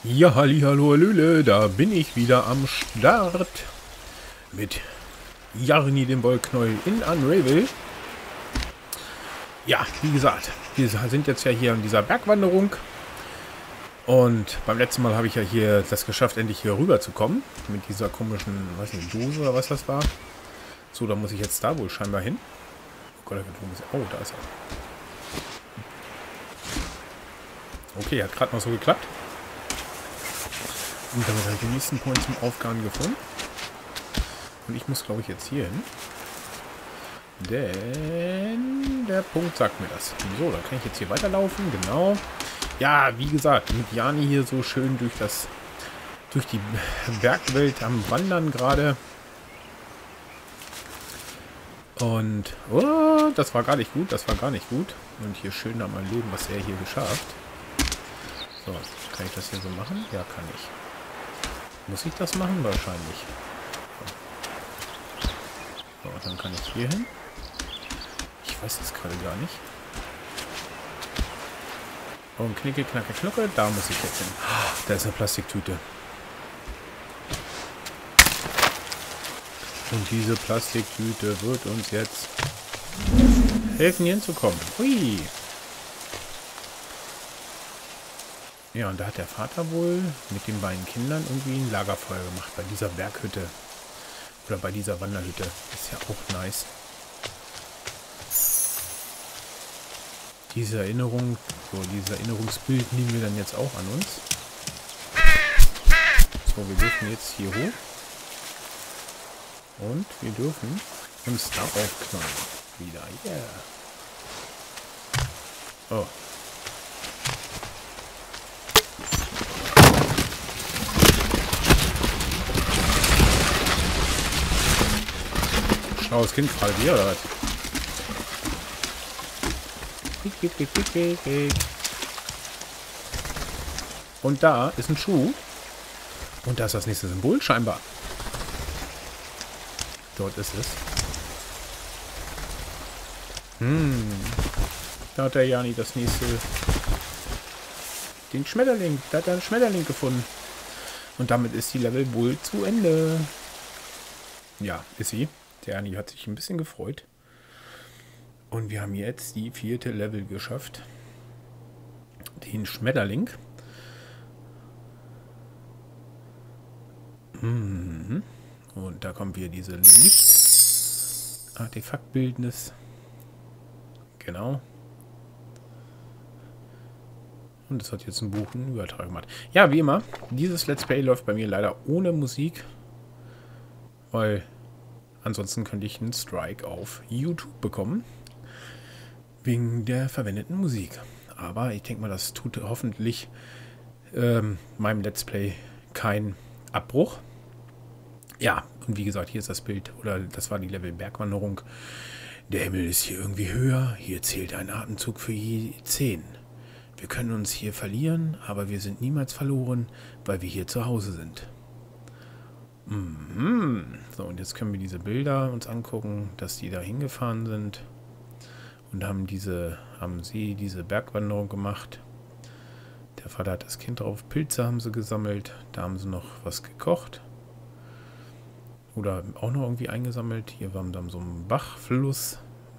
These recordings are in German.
Ja, hallihallo, hallöle, da bin ich wieder am Start mit Jarni, dem Wollknäuel in Unravel. Ja, wie gesagt, wir sind jetzt ja hier an dieser Bergwanderung und beim letzten Mal habe ich ja hier das geschafft, endlich hier rüber zu kommen mit dieser komischen, weiß nicht, Dose oder was das war. So, da muss ich jetzt da wohl scheinbar hin. Oh Gott, oh, da ist er. Okay, hat gerade noch so geklappt. Und damit habe ich den nächsten Point zum Aufgaben gefunden. Und ich muss, glaube ich, jetzt hier hin. Denn der Punkt sagt mir das. So, dann kann ich jetzt hier weiterlaufen. Genau. Ja, wie gesagt, mit Jani hier so schön durch die Bergwelt am Wandern gerade. Und, oh, das war gar nicht gut. Das war gar nicht gut. Und hier schön am Erleben, was er hier geschafft. So, kann ich das hier so machen? Ja, kann ich. Muss ich das machen? Wahrscheinlich. So, dann kann ich hier hin. Ich weiß es gerade gar nicht. Und knicke, knacke, knucke. Da muss ich jetzt hin. Da ist eine Plastiktüte. Und diese Plastiktüte wird uns jetzt helfen, hier hinzukommen. Hui. Ja, und da hat der Vater wohl mit den beiden Kindern irgendwie ein Lagerfeuer gemacht bei dieser Berghütte. Oder bei dieser Wanderhütte. Ist ja auch nice. Diese Erinnerung, so dieses Erinnerungsbild nehmen wir dann jetzt auch an uns. So, wir dürfen jetzt hier hoch. Und wir dürfen uns da aufknallen. Wieder, yeah. Oh. Schlaues Kind gerade hier, oder was? Und da ist ein Schuh. Und da ist das nächste Symbol, scheinbar. Dort ist es. Da hat der Jani das nächste... Den Schmetterling. Da hat er einen Schmetterling gefunden. Und damit ist die Level wohl zu Ende. Ja, ist sie. Der Jani hat sich ein bisschen gefreut. Und wir haben jetzt die 4. Level geschafft. Den Schmetterling. Und da kommt wieder diese Licht-Artefaktbildnis. Genau. Und das hat jetzt ein Buch einen Übertrag gemacht. Ja, wie immer, dieses Let's Play läuft bei mir leider ohne Musik. Weil ansonsten könnte ich einen Strike auf YouTube bekommen. Wegen der verwendeten Musik. Aber ich denke mal, das tut hoffentlich meinem Let's Play keinen Abbruch. Ja, und wie gesagt, hier ist das Bild, oder das war die Level Bergwanderung. Der Himmel ist hier irgendwie höher. Hier zählt ein Atemzug für je 10. Wir können uns hier verlieren, aber wir sind niemals verloren, weil wir hier zu Hause sind. So, und jetzt können wir diese Bilder uns angucken, dass die da hingefahren sind. Und haben sie diese Bergwanderung gemacht. Der Vater hat das Kind drauf. Pilze haben sie gesammelt. Da haben sie noch was gekocht. Oder auch noch irgendwie eingesammelt. Hier waren dann so ein Bachfluss.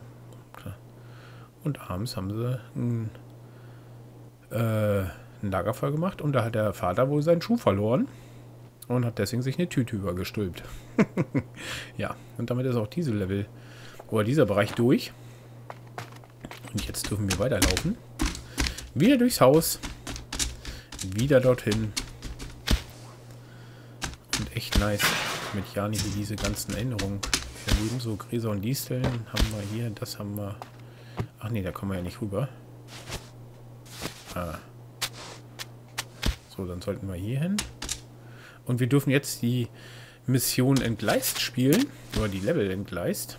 Und abends haben sie ein Lagerfeuer gemacht. Und da hat der Vater wohl seinen Schuh verloren. Und hat deswegen sich eine Tüte übergestülpt. Ja, und damit ist auch diese Level oder dieser Bereich durch. Und jetzt dürfen wir weiterlaufen. Wieder durchs Haus. Wieder dorthin. Und echt nice mit Jani, wie diese ganzen Erinnerungen erleben. So Gräser und Disteln haben wir hier. Das haben wir. Ach nee, da kommen wir ja nicht rüber. So, dann sollten wir hier hin. Und wir dürfen jetzt die Mission Entgleist spielen. Oder die Level Entgleist.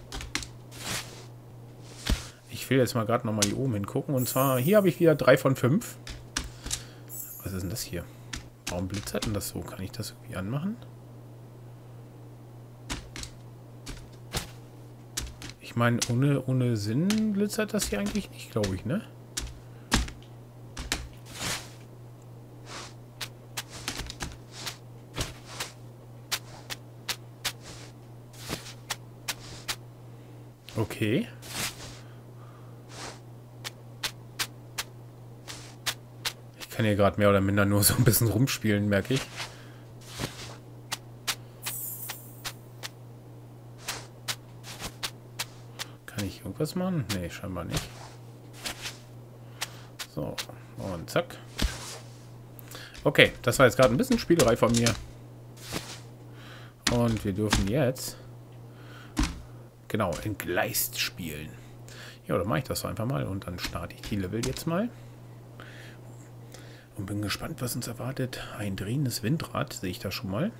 Ich will jetzt mal gerade nochmal hier oben hingucken. Und zwar, hier habe ich wieder 3 von 5. Was ist denn das hier? Warum blitzert denn das so? Kann ich das irgendwie anmachen? Ich meine, ohne Sinn glitzert das hier eigentlich nicht, glaube ich, ne? Okay. Ich kann hier gerade mehr oder minder nur so ein bisschen rumspielen, merke ich. Kann ich irgendwas machen? Nee, scheinbar nicht. So, und zack. Okay, das war jetzt gerade ein bisschen Spielerei von mir. Und wir dürfen jetzt genau entgleist spielen. Ja, dann mache ich das einfach mal und dann starte ich die Level jetzt mal. Und bin gespannt, was uns erwartet. Ein drehendes Windrad sehe ich da schon mal.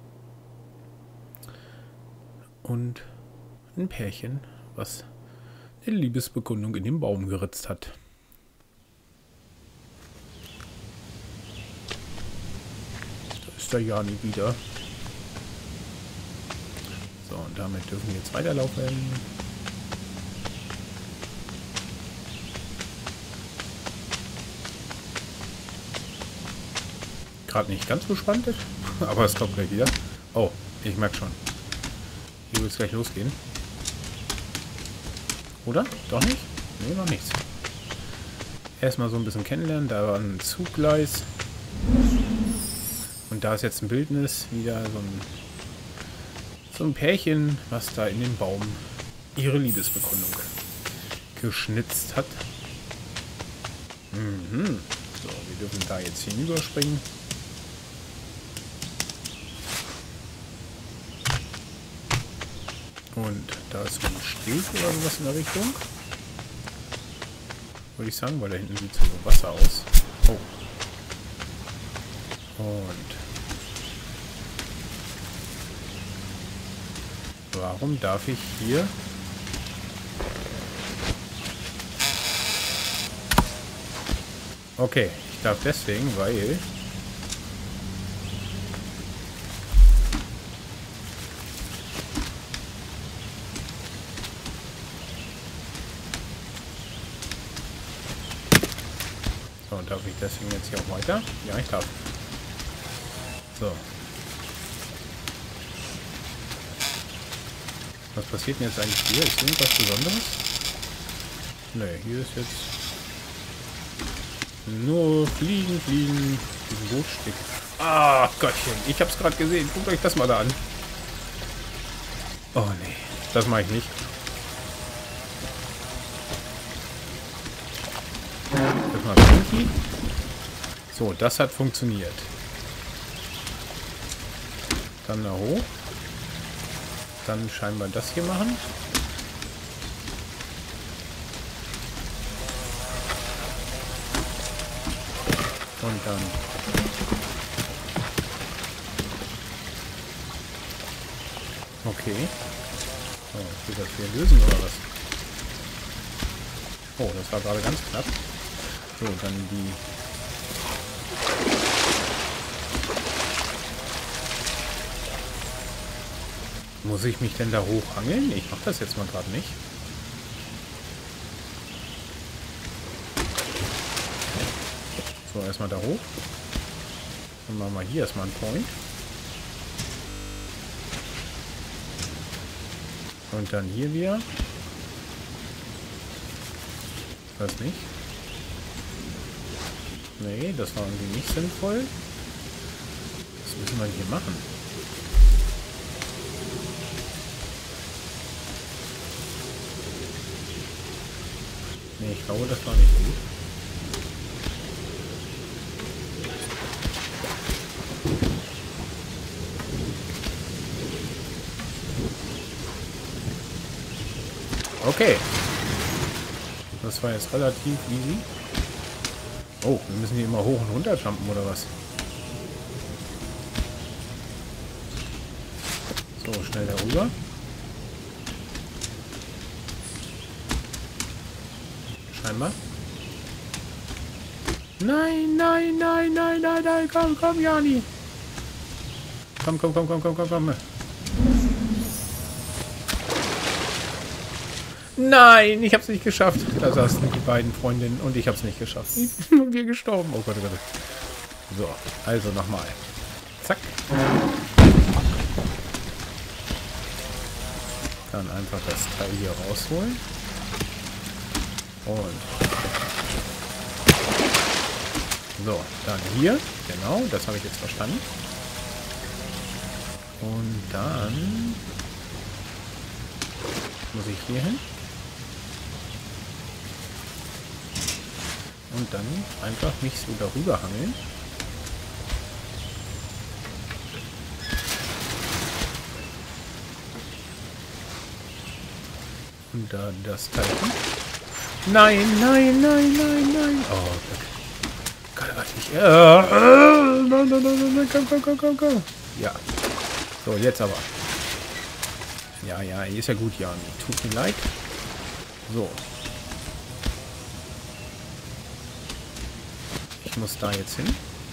Und ein Pärchen, was eine Liebesbekundung in den Baum geritzt hat. Da ist der Jani wieder. So, und damit dürfen wir jetzt weiterlaufen. Gerade nicht ganz so spannend, aber es kommt gleich wieder. Oh, ich merke schon. Hier wird es gleich losgehen. Oder? Doch nicht? Nee, noch nichts. Erstmal so ein bisschen kennenlernen. Da war ein Zuggleis. Und da ist jetzt ein Bildnis. Wieder so ein Pärchen, was da in den Baum ihre Liebesbekundung geschnitzt hat. Mhm. So, wir dürfen da jetzt hinüberspringen. Und da ist so ein Steg oder sowas in der Richtung. Würde ich sagen, weil da hinten sieht so Wasser aus. Oh. Und warum darf ich hier... Okay, ich darf deswegen, weil... So, und darf ich deswegen jetzt hier auch weiter? Ja, ich darf. So. Was passiert denn jetzt eigentlich hier? Ist irgendwas Besonderes? Ne, hier ist jetzt nur fliegen, fliegen, diesen Bootstück. Ah, Gottchen, ich hab's gerade gesehen. Guckt euch das mal da an. Oh nee, das mache ich nicht. Mal Pinky. So, das hat funktioniert. Dann da hoch. Dann scheinbar das hier machen. Und dann okay. So, ich will das hier lösen oder was? Oh, das war gerade ganz knapp. So, dann die... Muss ich mich denn da hochhangeln? Ich mache das jetzt mal gerade nicht. So, erstmal da hoch. Dann machen wir hier erstmal einen Point. Und dann hier wieder. Das nicht. Nee, das war irgendwie nicht sinnvoll. Was müssen wir hier machen? Nee, ich glaube, das war nicht gut. Okay. Das war jetzt relativ easy. Oh, wir müssen hier immer hoch und runter jumpen, oder was? So, schnell darüber. Scheinbar. Nein, nein, nein, nein, nein, nein, komm, komm, Jani. Komm, komm, komm, komm, komm, komm, komm. Nein, ich hab's nicht geschafft. Da saßen die beiden Freundinnen und ich hab's nicht geschafft. Und wir gestorben. Oh Gott, oh Gott. So, also nochmal. Zack. Dann einfach das Teil hier rausholen. Und so, dann hier. Genau, das habe ich jetzt verstanden. Und dann muss ich hier hin. Und dann einfach mich so darüber hangeln. Und da das Teil. Nein, nein, nein, nein, nein. Oh Gott. Gott, ich. Nein, nein, nein, nein, komm. Ja. So, jetzt aber. Ja, ja, ist ja gut, Jan. Tut mir leid. So. Ich muss da jetzt hin.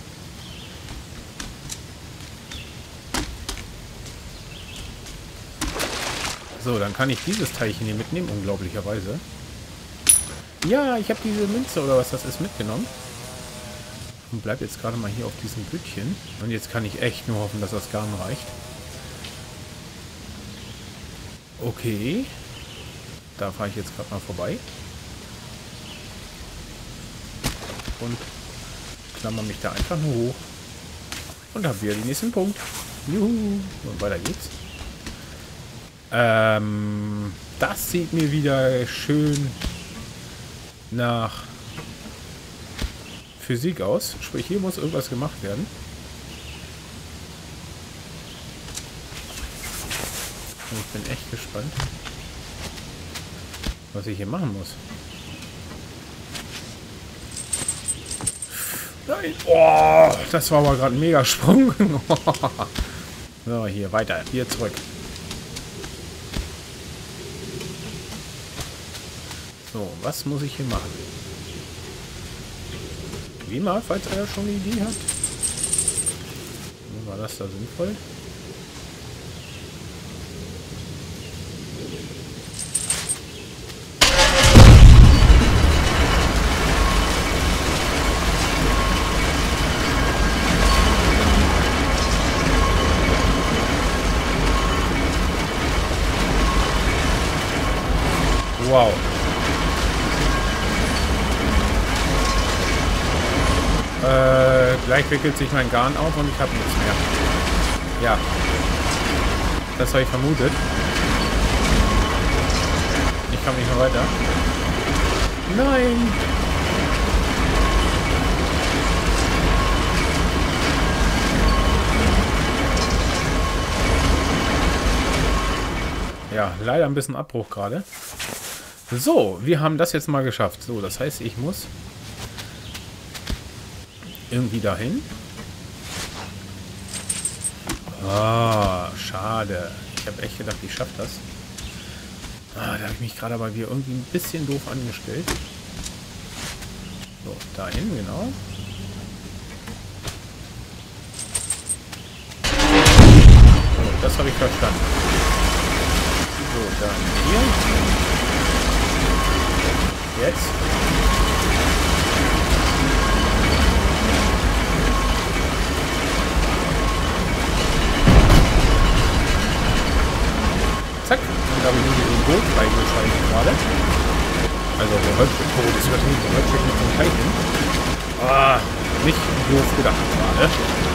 So, dann kann ich dieses Teilchen hier mitnehmen, unglaublicherweise. Ja, ich habe diese Münze oder was das ist mitgenommen. Und bleib jetzt gerade mal hier auf diesem Bötchen. Und jetzt kann ich echt nur hoffen, dass das Garn reicht. Okay. Da fahre ich jetzt gerade mal vorbei. Und klammer mich da einfach nur hoch. Und habe wieder den nächsten Punkt. Juhu. Und weiter geht's. Das sieht mir wieder schön nach Physik aus. Sprich, hier muss irgendwas gemacht werden. Und ich bin echt gespannt, was ich hier machen muss. Nein! Oh, das war aber gerade ein Megasprung. So, hier weiter. Hier zurück. So, was muss ich hier machen? Wie mal, falls er schon eine Idee hat. War das da sinnvoll? Wow. Gleich wickelt sich mein Garn auf und ich habe nichts mehr. Ja. Das habe ich vermutet. Ich komme nicht mehr weiter. Nein! Ja, leider ein bisschen Abbruch gerade. So, wir haben das jetzt mal geschafft. So, das heißt, ich muss irgendwie dahin. Ah, schade. Ich habe echt gedacht, ich schaffe das. Ah, da habe ich mich gerade aber wieder irgendwie ein bisschen doof angestellt. So, dahin, genau. So, das habe ich verstanden. So, dann hier. Jetzt. Zack. Und da habe ich nur diesen Boot freigeschaltet gerade. Also der Holzstück ist übertrieben. Der Holzstück mit dem Teilchen. Ah, nicht doof gedacht gerade.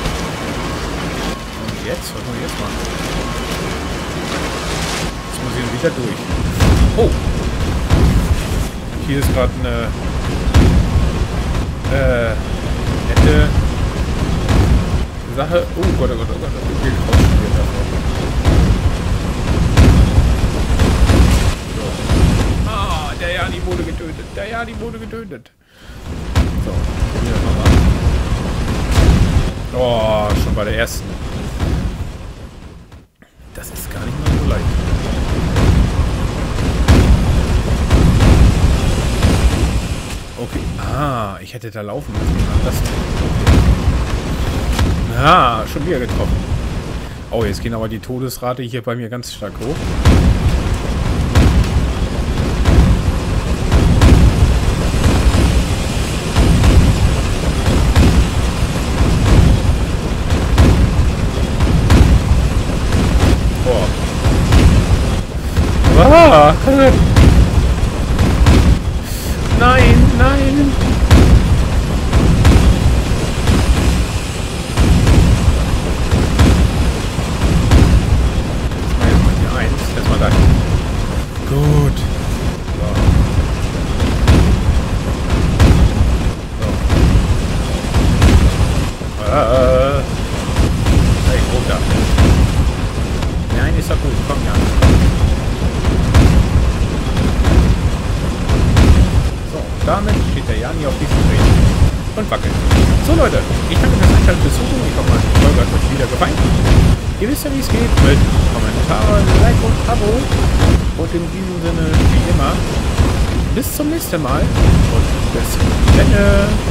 Und jetzt? Was muss ich jetzt machen? Jetzt muss ich wieder durch. Oh! Hier ist gerade eine nette Sache. Oh Gott, oh Gott, oh Gott. Ich will rausspielen davon. So. Ah, der Jani wurde getötet. Der Jani wurde getötet. So, hier nochmal. Oh, schon bei der ersten. Das ist gar nicht mal so leicht. Okay. Ah, ich hätte da laufen müssen. Das ah, schon wieder getroffen. Oh, jetzt gehen aber die Todesrate hier bei mir ganz stark hoch. Alter. Nein, nein. Erstmal hier eins. Erstmal da. Gut. So. So. Hey, runter. Nein, ist doch gut. Komm, ja. So, damit steht der Jani auf diesem Dreh und wackelt. So, Leute, ich danke fürs Einschalten, bis Zuhören. Ich hoffe, die Folge hat euch wieder gefallen. Ihr wisst ja, wie es geht mit Kommentaren, Like und Abo. Und in diesem Sinne, wie immer, bis zum nächsten Mal und bis dann.